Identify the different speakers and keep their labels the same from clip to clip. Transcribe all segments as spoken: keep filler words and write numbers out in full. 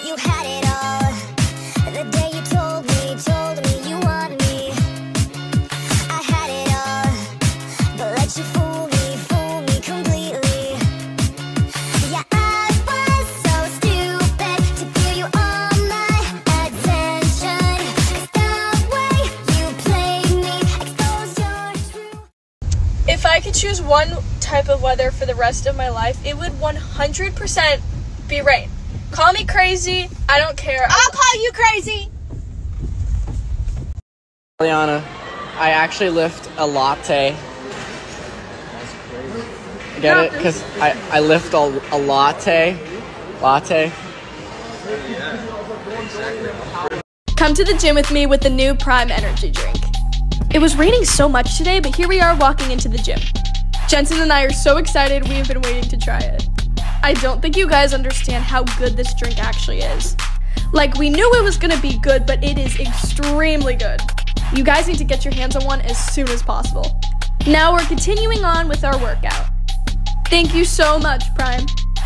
Speaker 1: You had it all. The day you told me, told me you want me. I had it all, but let you fool me, fool me completely. Yeah, I was so stupid to give you all my attention. 'Cause the way you played me exposed your true.
Speaker 2: If I could choose one type of weather for the rest of my life, it would one hundred percent be rain. Call me crazy, I don't care.
Speaker 3: I'll call you crazy.
Speaker 4: Elliana, I actually lift a latte. Get it? Because I, I lift a, a latte. Latte.
Speaker 2: Come to the gym with me with the new Prime energy drink. It was raining so much today, but here we are walking into the gym. Jensen and I are so excited, we have been waiting to try it. I don't think you guys understand how good this drink actually is. Like, we knew it was gonna be good, but it is extremely good. You guys need to get your hands on one as soon as possible. Now we're continuing on with our workout. Thank you so much, Prime.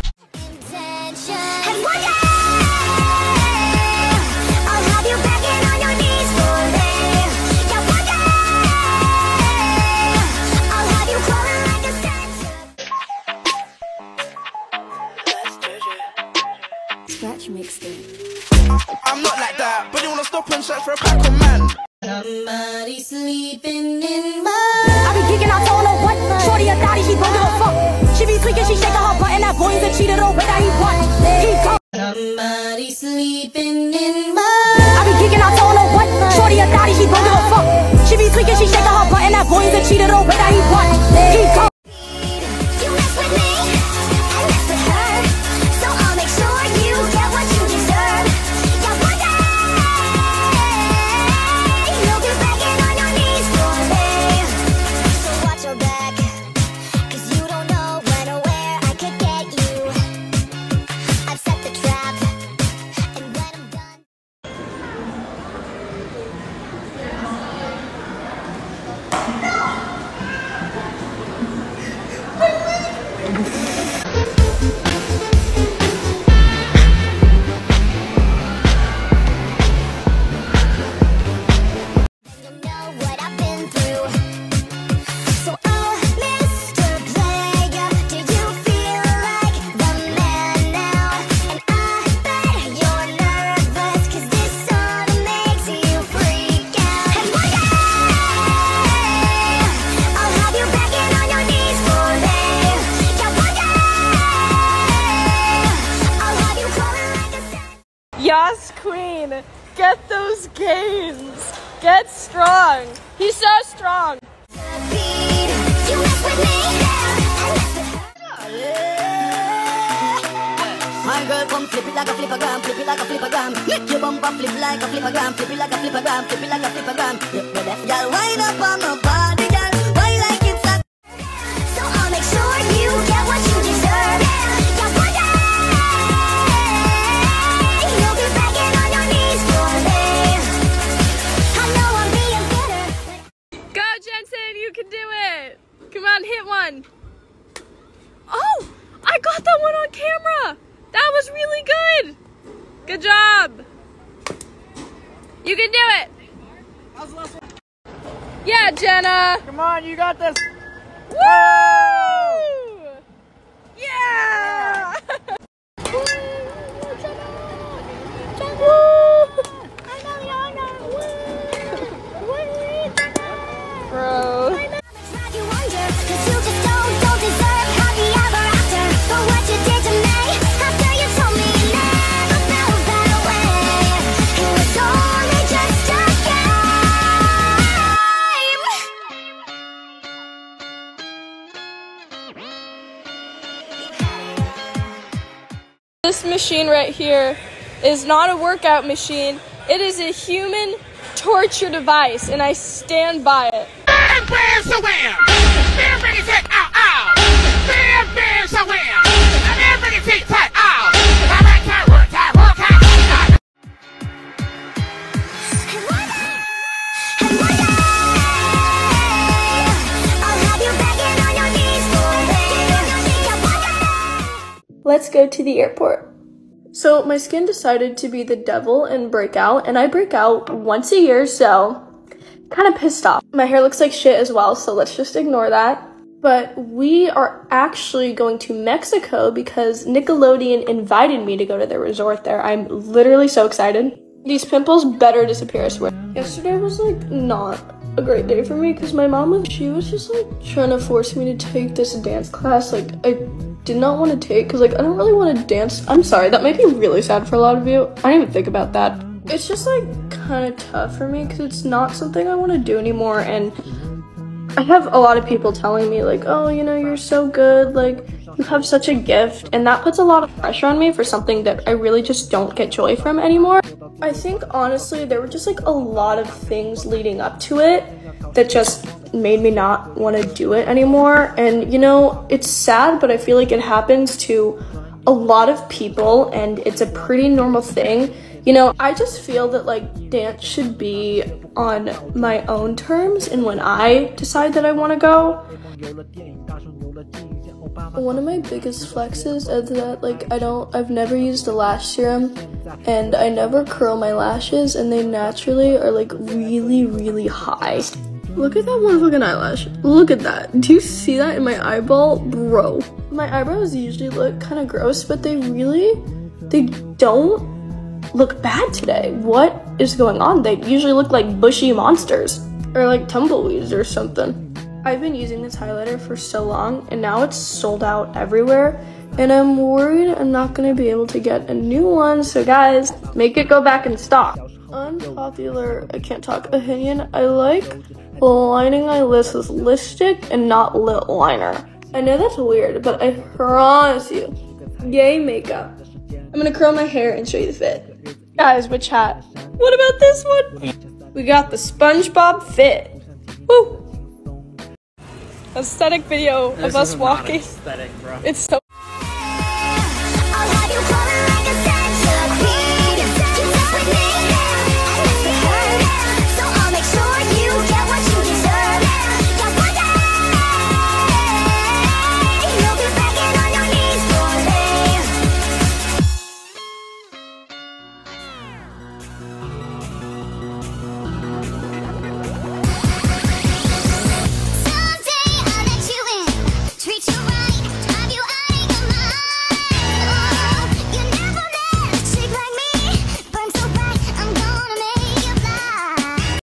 Speaker 5: I'm not like that, but you wanna stop and search for a pack of man.
Speaker 1: Somebody sleeping in my.
Speaker 3: I be geeking out, don't know what. Shorty a thotty, he don't give a fuck. She be tweaking, she shaking her butt, and that boy's a cheater, the way that he want. He go.
Speaker 1: Somebody sleeping in my.
Speaker 3: I be geeking out, don't know what. Shorty a thotty, he don't give a fuck. She be tweaking, she shaking her butt, and that boy's a cheater, the way that he want. He go.
Speaker 1: You mess with me, I mess with her. So I'll make sure you get what you deserve. Yeah, one day you'll be begging on your knees for me. So watch your back, 'cause you don't know when or where I could get you. I've set the trap, and when I'm done.
Speaker 2: Yes, queen, get those gains. Get strong. He's so strong.
Speaker 3: My girl, come flip it like a flippergram, flip it like a flippergram. Make your bumper flip like a flippergram, flip it like a flippergram, flip it like a flippergram. The left girl, wind up on my body, girl. Why like it's a.
Speaker 1: So I'll make sure you get what you deserve. Yeah, one day you'll be begging on your knees for me. I know I'm being bitter.
Speaker 2: Go, Jensen, you can do it. Come on, hit one. Oh, I got that one on camera. That was really good. Good job. You can do it.
Speaker 4: How's the last one?
Speaker 2: Yeah, Jenna.
Speaker 4: Come on, you got this.
Speaker 2: Woo! Yeah! Woo! Bro. This machine right here is not a workout machine. It is a human torture device, and I stand by it.
Speaker 5: Bam, bam, so wham! Bam, bam, say, ow, ow! Bam, bam, so wham! Bam, bam, say, tight, ow! All right, time, work, time, work, time.
Speaker 2: Let's go to the airport. So my skin decided to be the devil and break out, and I break out once a year, so kind of pissed off. My hair looks like shit as well, so let's just ignore that. But we are actually going to Mexico because Nickelodeon invited me to go to their resort there. I'm literally so excited. These pimples better disappear, I swear. Yesterday was like not a great day for me because my mom was, she was just like trying to force me to take this dance class. Like I did not want to take because like I don't really want to dance. I'm sorry, that might be really sad for a lot of you. I didn't even think about that. It's just like kind of tough for me because it's not something I want to do anymore, and I have a lot of people telling me like, oh, you know, you're so good, like you have such a gift, and that puts a lot of pressure on me for something that I really just don't get joy from anymore. I think honestly there were just like a lot of things leading up to it that just made me not want to do it anymore. And you know, it's sad, but I feel like it happens to a lot of people and it's a pretty normal thing. You know, I just feel that like dance should be on my own terms and when I decide that I want to go. One of my biggest flexes is that like I don't, I've never used a lash serum and I never curl my lashes and they naturally are like really, really high. Look at that one fucking eyelash. Look at that. Do you see that in my eyeball? Bro. My eyebrows usually look kind of gross, but they really, they don't look bad today. What is going on? They usually look like bushy monsters or like tumbleweeds or something. I've been using this highlighter for so long and now it's sold out everywhere and I'm worried I'm not going to be able to get a new one. So guys, make it go back in stock. Unpopular, I can't talk, opinion, I like lining my lips with lipstick and not lip liner. I know that's weird, but I promise you, yay makeup. I'm gonna curl my hair and show you the fit. Guys, which hat? What about this one? We got the SpongeBob fit. Woo! Aesthetic video
Speaker 4: This
Speaker 2: of us
Speaker 4: is not
Speaker 2: walking.
Speaker 4: aesthetic, bro.
Speaker 2: It's so
Speaker 1: I'll have you calling like a centipede. Keep up with me, and let's be heard. So I'll make sure you get what you deserve. Yeah, one day you'll be begging on your knees for me. Someday I'll let you in, treat you right, drive you out of your mind. Oh, you never met a chick like me, burn so bright, I'm gonna make you fly.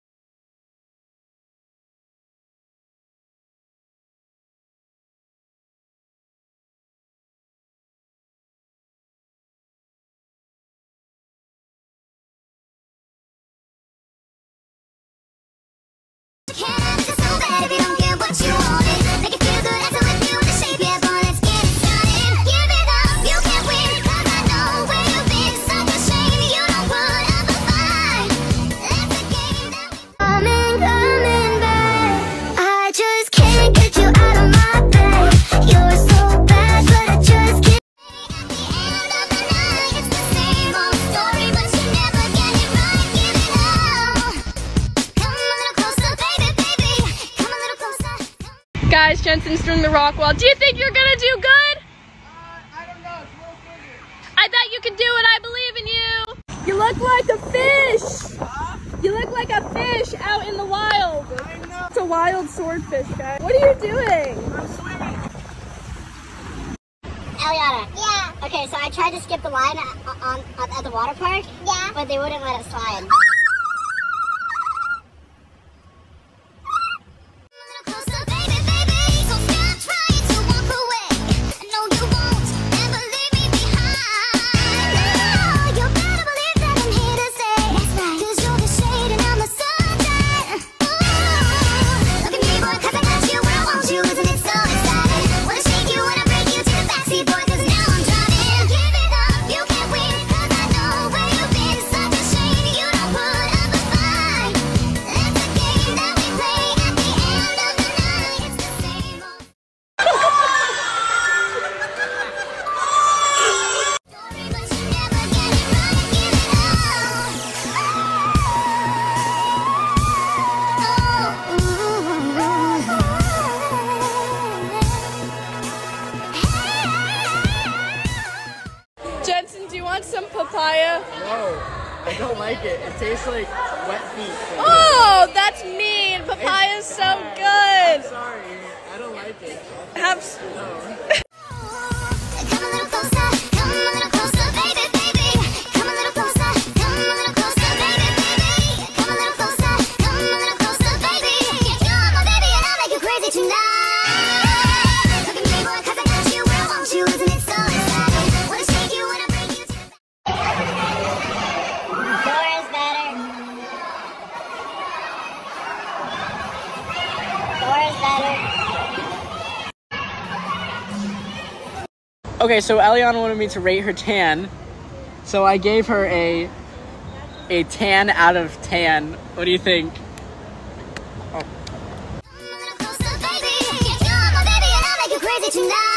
Speaker 1: You can't have it so bad if you don't get what you wanted. Make it feel good, after with you in the shape, yeah, boy, let's get it started. Give it up, you can't win, 'cause I know where you've been. Such a shame you don't put up a fight. That's a game that we coming, coming back. I just can't get you out of my bed. You're so bad, but I just can't. At the end of the night, it's the same old story, but you never get it right. Give it up. Come a little closer, baby, baby. Come a little closer.
Speaker 2: guys, Jensen's doing the rock wall. Do you think you're gonna do good?
Speaker 5: Uh, I don't know. It's real figure.
Speaker 2: I bet you can do it. I believe in you. You look like a fish. You look like a fish out in the wild.
Speaker 5: I know.
Speaker 2: It's a wild swordfish, guys. What are you doing?
Speaker 5: I'm swimming.
Speaker 3: Elliana. Yeah. Okay, so I tried to skip the line at, on, at the water park. Yeah. But they wouldn't let it slide. Closer, baby, baby. So stop trying to walk away. No, you won't ever leave me behind. No, you better believe that I'm here to stay. That's right. 'Cause you're the shade and I'm the sunshine. Ooh, look at me, boy, 'cause I got you where I want you. Isn't it so exciting? Wanna shake you, wanna break you to the backseat, boy, 'cause now I'm driving. Give it up, you can't win, 'cause I know where you've been. Such a shame you don't put
Speaker 2: want some papaya?
Speaker 4: No, I don't like it. It tastes like wet feet.
Speaker 2: Oh, that's mean. Papaya's so good.
Speaker 4: Sorry, I don't like it.
Speaker 2: Have s-
Speaker 3: Come a little closer, come a little closer, baby, baby. Come a little closer, come a little closer, baby, baby. Come a little closer, come a little closer, baby. You're my baby and I'll make you crazy tonight. Looking playboy 'cause I got you where I want you, isn't it so exciting? Wanna shake you, wanna bring you to the floor is better. Floor is better.
Speaker 4: Okay, so Elliana wanted me to rate her tan, so I gave her a a tan out of tan. What do you think?
Speaker 3: Come a little closer, baby. You're my baby and I'll make you crazy tonight.